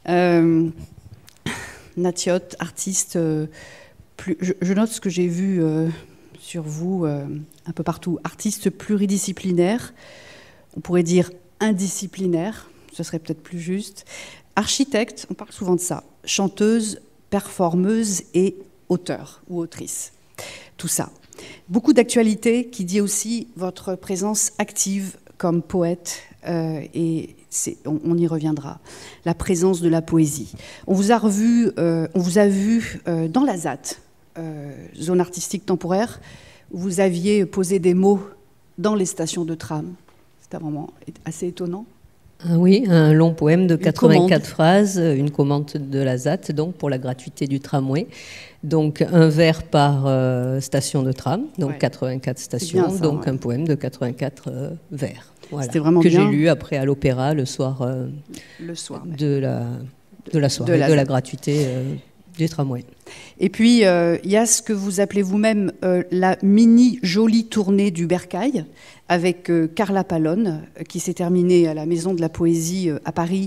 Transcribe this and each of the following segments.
Natiot, artiste, je note ce que j'ai vu sur vous un peu partout. Artiste pluridisciplinaire, on pourrait dire indisciplinaire, ce serait peut-être plus juste. Architecte, on parle souvent de ça. Chanteuse, performeuse et auteur ou autrice. Tout ça. Beaucoup d'actualité qui dit aussi votre présence active comme poète et on y reviendra. La présence de la poésie. On vous a vu dans la ZAT, zone artistique temporaire, où vous aviez posé des mots dans les stations de tram. C'était vraiment assez étonnant. Oui, un long poème de 84 phrases, une commande de la ZAT, donc pour la gratuité du tramway. Donc un vers par station de tram, donc 84 stations, ça, donc un poème de 84 vers. Voilà, c'était vraiment que j'ai lu après à l'opéra le soir, de la gratuité du tramway. Et puis il y a ce que vous appelez vous-même la mini jolie tournée du Bercail avec Carla Pallone qui s'est terminée à la Maison de la Poésie à Paris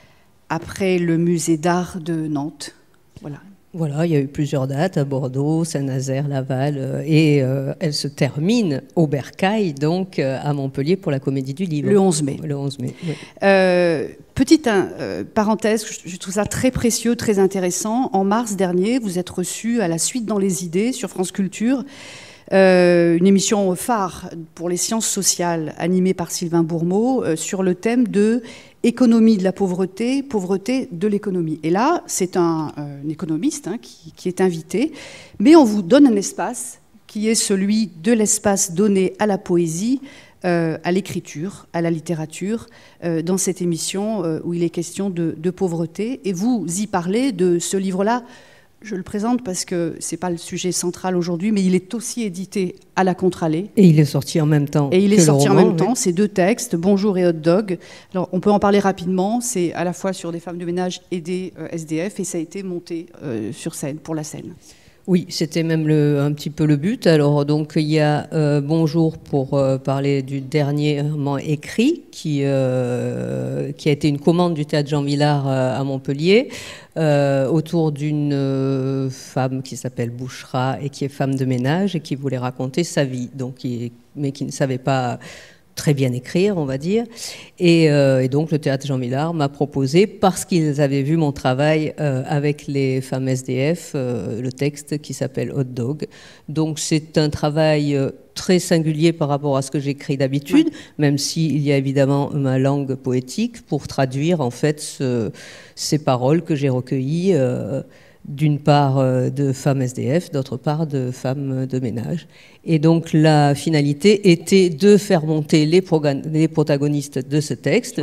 après le musée d'art de Nantes. Voilà, il y a eu plusieurs dates à Bordeaux, Saint-Nazaire, Laval, et elle se termine au Bercail, donc à Montpellier pour la Comédie du Livre. Le 11 mai. Le 11 mai, oui. Petite parenthèse, je trouve ça très précieux, très intéressant. En mars dernier, vous êtes reçu à la Suite dans les idées sur France Culture, une émission phare pour les sciences sociales animée par Sylvain Bourmeau sur le thème de économie de la pauvreté, pauvreté de l'économie. Et là, c'est un économiste qui est invité, mais on vous donne un espace qui est celui de l'espace donné à la poésie, à l'écriture, à la littérature, dans cette émission où il est question de pauvreté. Et vous y parlez de ce livre-là. Je le présente parce que ce n'est pas le sujet central aujourd'hui, mais il est aussi édité à la Contre-Allée. Et il est sorti en même temps. Et il est sorti en même temps, ces deux textes, Bonjour et Hot Dog. Alors, on peut en parler rapidement, c'est à la fois sur des femmes de ménage et des SDF, et ça a été monté sur scène, pour la scène. Oui, c'était même un petit peu le but. Alors, donc, il y a Bonjour pour parler du dernièrement écrit, qui a été une commande du Théâtre Jean Vilar à Montpellier, autour d'une femme qui s'appelle Bouchra et qui est femme de ménage et qui voulait raconter sa vie, mais qui ne savait pas très bien écrire, on va dire. Et donc, le Théâtre Jean Vilar m'a proposé, parce qu'ils avaient vu mon travail avec les femmes SDF, le texte qui s'appelle Hot Dog. Donc, c'est un travail très singulier par rapport à ce que j'écris d'habitude, même s'il y a évidemment ma langue poétique pour traduire, en fait, ces paroles que j'ai recueillies, d'une part de femmes SDF, d'autre part de femmes de ménage. Et donc la finalité était de faire monter les protagonistes de ce texte,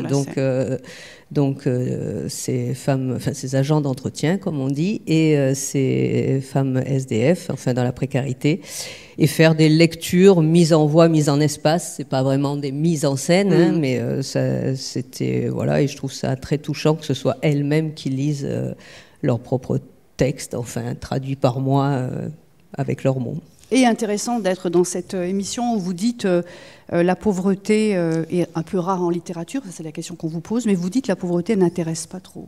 donc ces femmes, enfin ces agents d'entretien comme on dit, et ces femmes SDF, enfin dans la précarité, et faire des lectures mises en voix, mises en espace. C'est pas vraiment des mises en scène, hein, mais c'était voilà, et je trouve ça très touchant que ce soit elles-mêmes qui lisent leur propre texte, enfin traduit par moi avec leurs mots. Et intéressant d'être dans cette émission où vous dites la pauvreté est un peu rare en littérature, c'est la question qu'on vous pose, mais vous dites la pauvreté n'intéresse pas trop.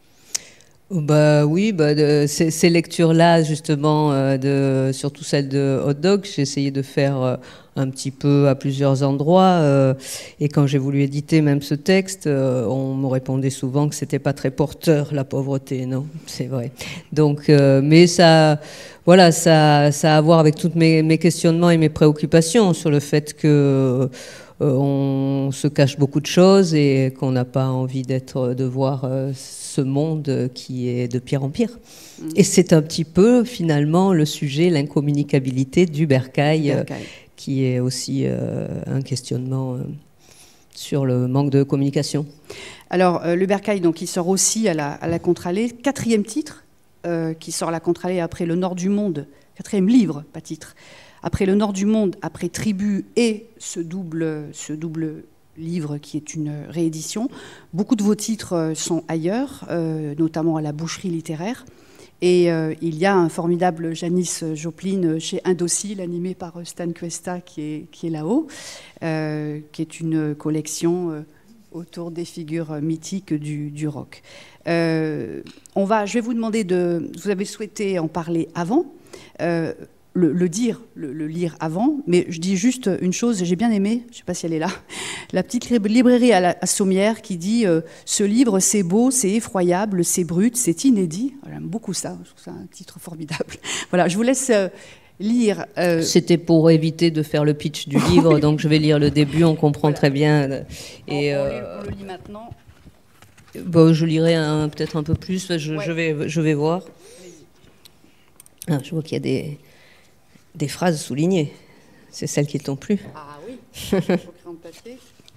Bah oui, ces lectures-là, justement, surtout celle de Hot Dog, j'ai essayé de faire un petit peu à plusieurs endroits. Et quand j'ai voulu éditer même ce texte, on me répondait souvent que c'était pas très porteur, la pauvreté. Non, c'est vrai. Donc, mais ça, voilà, ça a à voir avec tous mes questionnements et mes préoccupations sur le fait que on se cache beaucoup de choses et qu'on n'a pas envie de voir ce monde qui est de pire en pire. Et c'est un petit peu finalement le sujet, l'incommunicabilité du Bercail, qui est aussi un questionnement sur le manque de communication. Alors le Bercail, donc, il sort aussi à la Contre-Allée, 4e titre qui sort à la Contre-Allée après Le Nord du Monde, 4e livre, pas titre. Après Le Nord du Monde, après Tribu et ce double livre qui est une réédition. Beaucoup de vos titres sont ailleurs, notamment à la Boucherie littéraire. Et il y a un formidable Janis Joplin chez Indocile, animé par Stan Cuesta, qui est là-haut, qui est une collection autour des figures mythiques du rock. Je vais vous demander vous avez souhaité en parler avant, le lire avant, mais je dis juste une chose, j'ai bien aimé, je ne sais pas si elle est là, la petite librairie à Sommières qui dit ce livre, c'est beau, c'est effroyable, c'est brut, c'est inédit. J'aime beaucoup ça, je trouve ça un titre formidable. Voilà, je vous laisse lire. C'était pour éviter de faire le pitch du livre, donc je vais lire le début, on comprend très bien. Et on le lit maintenant. Bon, je lirai peut-être un peu plus, je vais voir. Ah, je vois qu'il y a des phrases soulignées. C'est celles qui t'ont plu. Ah oui, il faut créer en papier.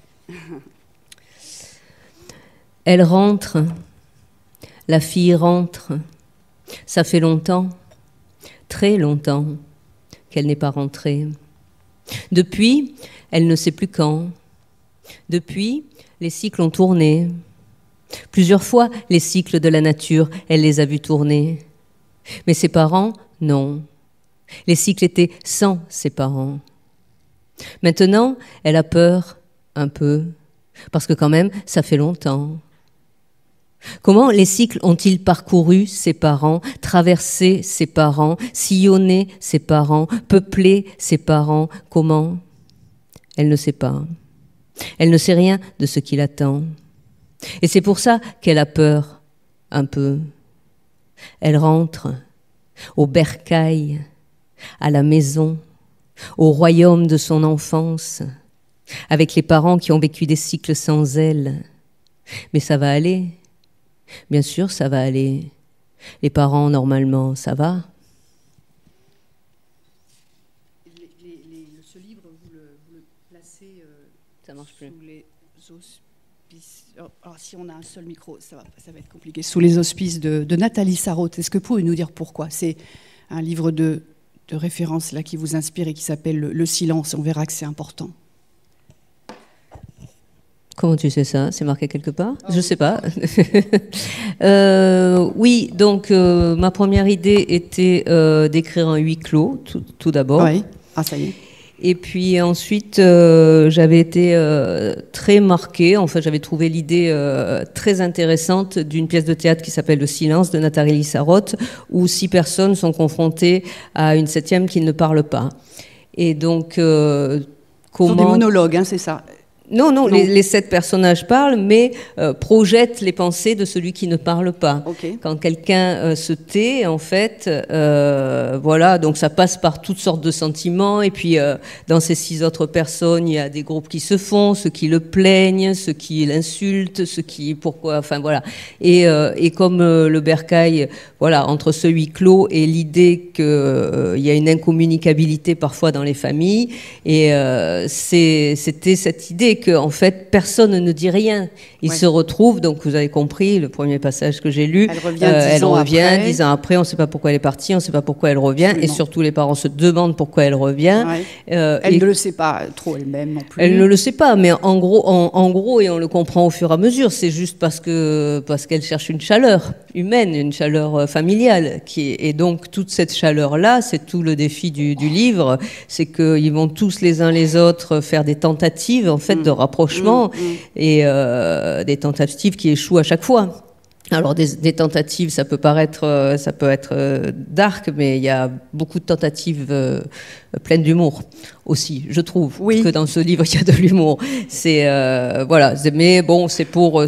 Elle rentre, la fille rentre. Ça fait longtemps, très longtemps, qu'elle n'est pas rentrée. Depuis, elle ne sait plus quand. Depuis, les cycles ont tourné. Plusieurs fois, les cycles de la nature, elle les a vus tourner. Mais ses parents, non. Les cycles étaient sans ses parents. Maintenant, elle a peur, un peu, parce que quand même, ça fait longtemps. Comment les cycles ont-ils parcouru ses parents, traversé ses parents, sillonné ses parents, peuplé ses parents? Comment? Elle ne sait pas. Elle ne sait rien de ce qui l'attend. Et c'est pour ça qu'elle a peur, un peu. Elle rentre au bercail, à la maison, au royaume de son enfance, avec les parents qui ont vécu des cycles sans elle. Mais ça va aller. Bien sûr, ça va aller. Les parents, normalement, ça va. Ce livre, vous le placez ça marche plus. Sous les auspices. Alors, si on a un seul micro, ça va être compliqué. Sous les auspices de Nathalie Sarraute. Est-ce que vous pouvez nous dire pourquoi? C'est un livre de référence là, qui vous inspire et qui s'appelle Le silence. On verra que c'est important. Comment tu sais ça? C'est marqué quelque part? Je ne sais pas. Oui, donc ma première idée était d'écrire un huis clos, tout d'abord. Oui, ah ça y est. Et puis ensuite, j'avais été très marquée. En fait, j'avais trouvé l'idée très intéressante d'une pièce de théâtre qui s'appelle Le silence de Nathalie Sarraute, où 6 personnes sont confrontées à une 7e qui ne parle pas. Et donc, comment... Ce sont des monologues, hein, c'est ça? Non. Les 7 personnages parlent, mais projettent les pensées de celui qui ne parle pas. Okay. Quand quelqu'un se tait, en fait, voilà, donc ça passe par toutes sortes de sentiments. Et puis, dans ces 6 autres personnes, il y a des groupes qui se font, ceux qui le plaignent, ceux qui l'insultent, ceux qui... Pourquoi... Enfin, voilà. Et comme le bercail, voilà, entre ce huis clos et l'idée qu'il y a une incommunicabilité parfois dans les familles, et c'était cette idée que en fait personne ne dit rien. Ils se retrouvent, donc vous avez compris le premier passage que j'ai lu. Elle revient 10 ans après, on ne sait pas pourquoi elle est partie, on ne sait pas pourquoi elle revient, absolument. Et surtout les parents se demandent pourquoi elle revient. Ouais. Elle ne le sait pas trop elle-même non plus. Elle ne le sait pas, mais en gros, et on le comprend au fur et à mesure, c'est juste parce qu'elle cherche une chaleur humaine, une chaleur familiale, et donc toute cette chaleur-là, c'est tout le défi du livre, c'est qu'ils vont tous les uns les autres faire des tentatives en fait de rapprochement et des tentatives qui échouent à chaque fois. Alors des tentatives, ça peut être dark, mais il y a beaucoup de tentatives pleines d'humour aussi, je trouve. Oui. Que dans ce livre il y a de l'humour. C'est voilà, mais bon, c'est pour.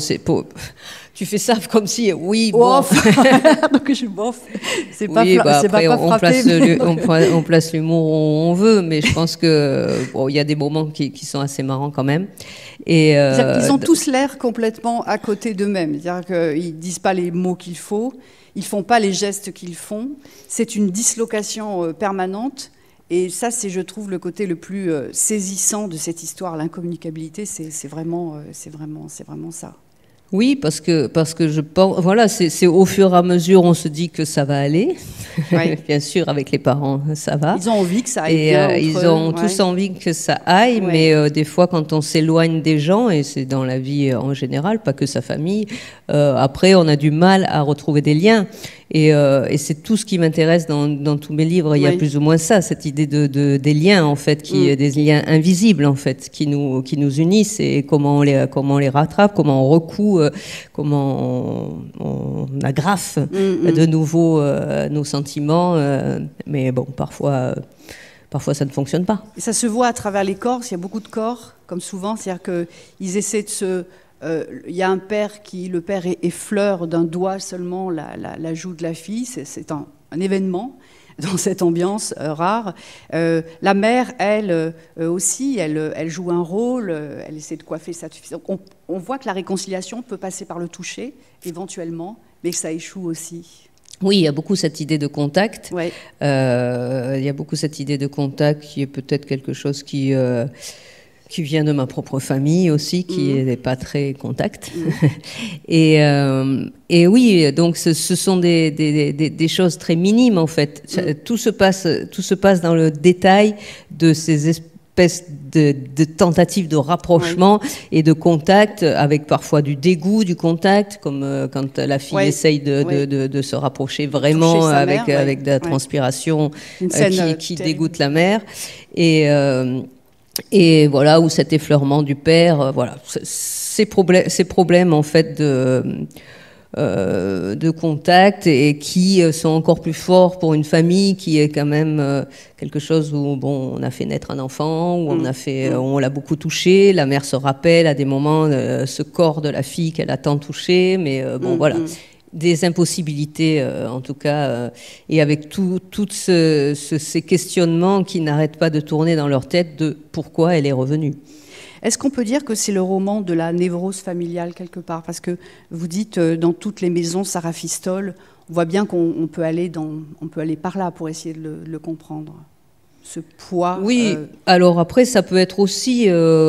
Tu fais ça comme si, oui, bon. Donc je bof. C'est pas, oui, c'est après, pas frappé. on place l'humour où on veut, mais je pense que il y a des moments qui sont assez marrants quand même. Et ils ont tous l'air complètement à côté d'eux-mêmes. C'est-à-dire qu'ils disent pas les mots qu'il faut, ils font pas les gestes qu'ils font. C'est une dislocation permanente. Et ça, c'est, je trouve, le côté le plus saisissant de cette histoire. L'incommunicabilité, c'est vraiment ça. Oui, parce que je pense, voilà, c'est au fur et à mesure, on se dit que ça va aller. Oui. Bien sûr, avec les parents, ça va. Ils ont envie que ça aille bien. Ils ont tous envie que ça aille, mais des fois, quand on s'éloigne des gens, et c'est dans la vie en général, pas que sa famille, après, on a du mal à retrouver des liens. Et c'est tout ce qui m'intéresse dans tous mes livres. Il y a plus ou moins ça, cette idée des liens, en fait, des liens invisibles, en fait, qui nous unissent, et comment on les rattrape, comment on recoue, comment on agrafe de nouveau nos sentiments. Mais bon, parfois ça ne fonctionne pas. Et ça se voit à travers les corps, il y a beaucoup de corps, comme souvent, c'est-à-dire qu'ils essaient de se... Il y a un père le père effleure d'un doigt seulement la joue de la fille, c'est un événement dans cette ambiance rare. La mère, elle aussi, elle joue un rôle, elle essaie de coiffer sa fille. On voit que la réconciliation peut passer par le toucher, éventuellement, mais que ça échoue aussi. Oui, il y a beaucoup cette idée de contact. Ouais. Il y a beaucoup cette idée de contact qui est peut-être quelque chose qui vient de ma propre famille aussi, qui n'est pas très contact. Et oui, donc ce sont des choses très minimes en fait. Tout se passe dans le détail de ces espèces de tentatives de rapprochement et de contact, avec parfois du dégoût du contact, comme quand la fille essaye de se rapprocher vraiment avec de la transpiration qui dégoûte la mère. Et voilà, ou cet effleurement du père, voilà, ces problèmes en fait de contact, et qui sont encore plus forts pour une famille qui est quand même quelque chose où bon, on a fait naître un enfant, où on l'a beaucoup touché. La mère se rappelle à des moments ce corps de la fille qu'elle a tant touché, mais bon voilà. Des impossibilités, en tout cas, et avec tous ces questionnements qui n'arrêtent pas de tourner dans leur tête de pourquoi elle est revenue. Est-ce qu'on peut dire que c'est le roman de la névrose familiale, quelque part? Parce que vous dites, dans toutes les maisons, ça rafistole. On voit bien qu'on peut aller par là pour essayer de le comprendre. Ce poids... Oui, alors après, ça peut être aussi...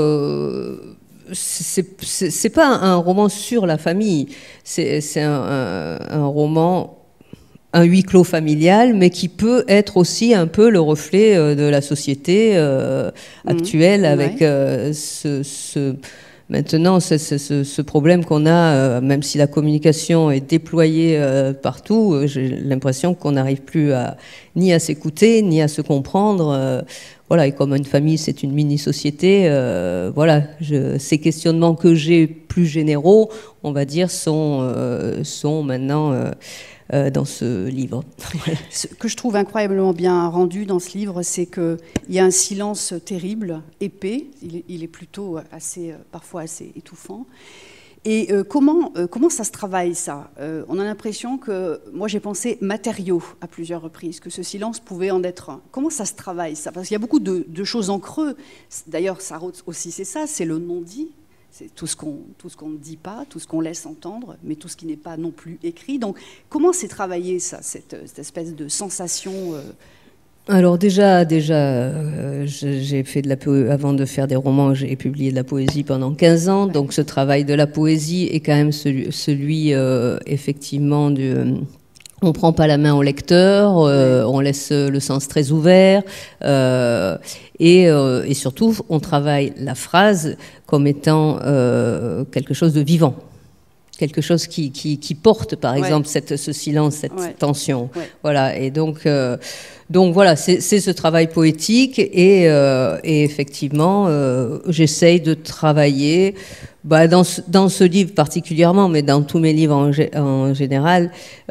c'est pas un roman sur la famille, c'est un roman, un huis clos familial, mais qui peut être aussi un peu le reflet de la société actuelle, avec maintenant ce problème qu'on a, même si la communication est déployée partout, j'ai l'impression qu'on n'arrive plus ni à s'écouter, ni à se comprendre. Voilà, et comme une famille, c'est une mini-société, voilà, ces questionnements que j'ai plus généraux, on va dire, sont maintenant dans ce livre. Ce que je trouve incroyablement bien rendu dans ce livre, c'est qu'il y a un silence terrible, épais, il est plutôt parfois assez étouffant. Et comment ça se travaille, ça? On a l'impression que... Moi, j'ai pensé matériaux à plusieurs reprises, que ce silence pouvait en être un. Comment ça se travaille, ça? Parce qu'il y a beaucoup de choses en creux. D'ailleurs, Sarraute aussi, c'est ça, c'est le non-dit. C'est tout ce qu'on ne dit pas, tout ce qu'on laisse entendre, mais tout ce qui n'est pas non plus écrit. Donc, comment c'est travaillé, ça, cette espèce de sensation Alors déjà, j'ai fait avant de faire des romans, j'ai publié de la poésie pendant 15 ans. Donc ce travail de la poésie est quand même celui effectivement on prend pas la main au lecteur, on laisse le sens très ouvert, et surtout on travaille la phrase comme étant quelque chose de vivant. Quelque chose qui porte, par exemple, ce silence, cette tension. Voilà. Et donc voilà, c'est ce travail poétique, et effectivement, j'essaye de travailler, dans ce livre particulièrement, mais dans tous mes livres en général,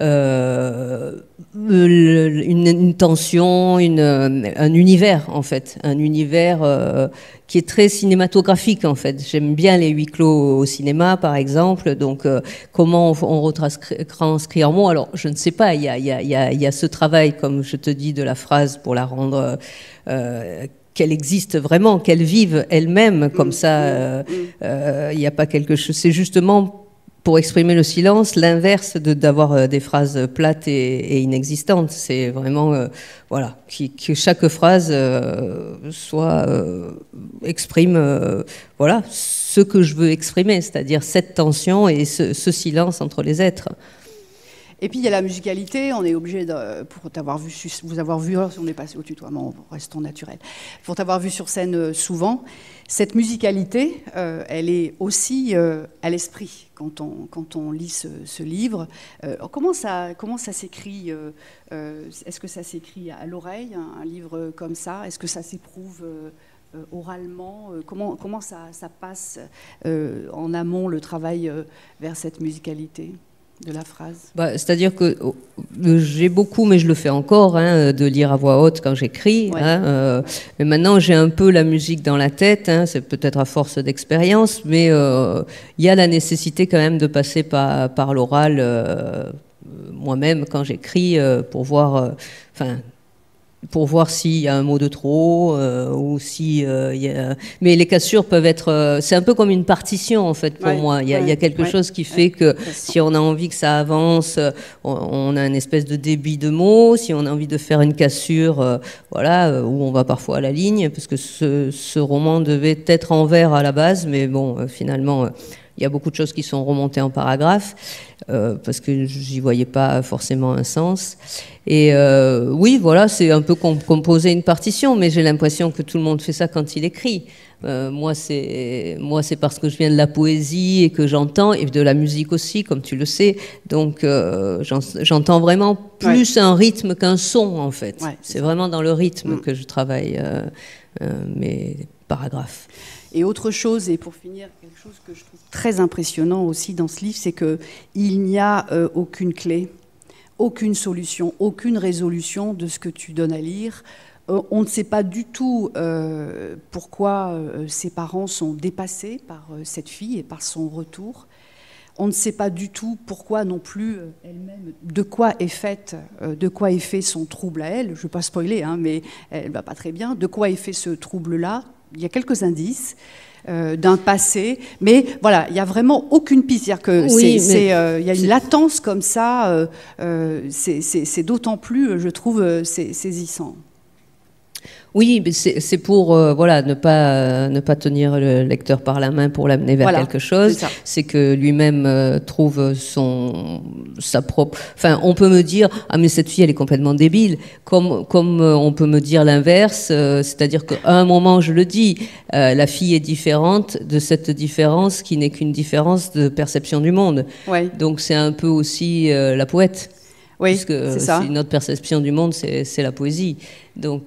une tension, un univers, en fait, un univers qui est très cinématographique, en fait. J'aime bien les huis clos au cinéma, par exemple. Donc, comment on retranscrit en mots? Alors, je ne sais pas. Il y a ce travail, comme je te dis, de la phrase pour la rendre qu'elle existe vraiment, qu'elle vive elle-même, comme ça. Il n'y a pas quelque chose. C'est justement pour exprimer le silence, l'inverse d'avoir des phrases plates et inexistantes. C'est vraiment, voilà, que chaque phrase exprime, voilà, ce que je veux exprimer, c'est-à-dire cette tension et ce silence entre les êtres. Et puis il y a la musicalité, on est obligé, pour t'avoir vu, vous avoir vu, on est passé au tutoiement, restons naturels, pour t'avoir vu sur scène souvent, cette musicalité, elle est aussi à l'esprit quand on lit ce livre. Comment ça s'écrit est-ce que ça s'écrit à l'oreille, un livre comme ça? Est-ce que ça s'éprouve oralement? Comment ça passe en amont, le travail vers cette musicalité de la phrase? C'est-à-dire que j'ai beaucoup, mais je le fais encore, de lire à voix haute quand j'écris. Ouais. Mais maintenant, j'ai un peu la musique dans la tête. C'est peut-être à force d'expérience, mais il y a la nécessité quand même de passer par l'oral moi-même quand j'écris pour voir... pour voir s'il y a un mot de trop ou si il y a... Mais les cassures peuvent être... c'est un peu comme une partition, en fait, pour moi. Il y a quelque chose qui fait que si on a envie que ça avance, on a une espèce de débit de mots. Si on a envie de faire une cassure, voilà, où on va parfois à la ligne, parce que ce roman devait être en vers à la base, mais bon, finalement... il y a beaucoup de choses qui sont remontées en paragraphes parce que j'y voyais pas forcément un sens. Et oui, voilà, c'est un peu composer une partition, mais j'ai l'impression que tout le monde fait ça quand il écrit. Moi, c'est parce que je viens de la poésie et que j'entends, et de la musique aussi, comme tu le sais. Donc, j'entends vraiment plus un rythme qu'un son, en fait. Ouais, c'est vraiment dans le rythme que je travaille mes paragraphes. Et autre chose, et pour finir, quelque chose que je trouve très impressionnant aussi dans ce livre, c'est qu'il n'y a aucune clé, aucune solution, aucune résolution de ce que tu donnes à lire. On ne sait pas du tout pourquoi ses parents sont dépassés par cette fille et par son retour. On ne sait pas du tout pourquoi non plus elle-même, de quoi est fait son trouble à elle. Je ne veux pas spoiler, mais elle ne va pas très bien. De quoi est fait ce trouble-là? Il y a quelques indices d'un passé, mais voilà, il n'y a vraiment aucune piste. C'est-à-dire que il y a une latence comme ça, c'est d'autant plus, je trouve, saisissant. Oui, mais c'est pour ne pas tenir le lecteur par la main pour l'amener vers quelque chose. C'est que lui-même trouve sa propre. Enfin, on peut me dire mais cette fille elle est complètement débile. Comme on peut me dire l'inverse, c'est-à-dire qu'à un moment je le dis, la fille est différente de cette différence qui n'est qu'une différence de perception du monde. Ouais. Donc c'est un peu aussi la poète. Oui, puisque notre perception du monde, c'est la poésie. Donc,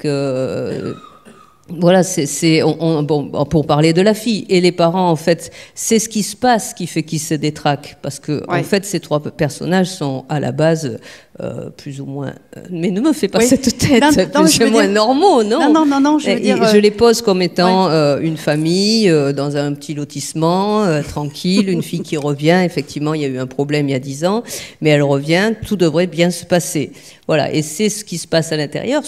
voilà, pour parler de la fille. Et les parents, en fait, c'est ce qui se passe qui fait qu'ils se détraquent. Parce que, en fait, ces trois personnages sont à la base plus ou moins... mais ne me fais pas cette tête, plus ou moins normaux, non? Non, je veux dire... Je les pose comme étant une famille dans un petit lotissement, tranquille, une fille qui revient. Effectivement, il y a eu un problème il y a 10 ans, mais elle revient, tout devrait bien se passer. Voilà, et c'est ce qui se passe à l'intérieur,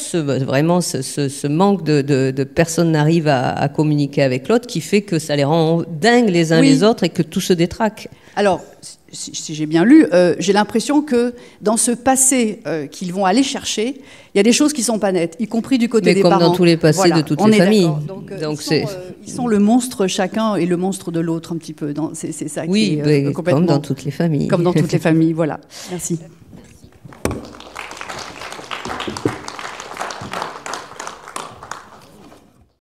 ce manque de personne n'arrive à communiquer avec l'autre qui fait que ça les rend dingues les uns les autres et que tout se détraque. Alors, si j'ai bien lu, j'ai l'impression que dans ce passé qu'ils vont aller chercher, il y a des choses qui ne sont pas nettes, y compris du côté des parents. Mais comme dans tous les passés de toutes les familles. Donc ils sont le monstre chacun et le monstre de l'autre un petit peu. C'est ça qui est complètement... comme dans toutes les familles. Comme dans toutes les familles, voilà. Merci.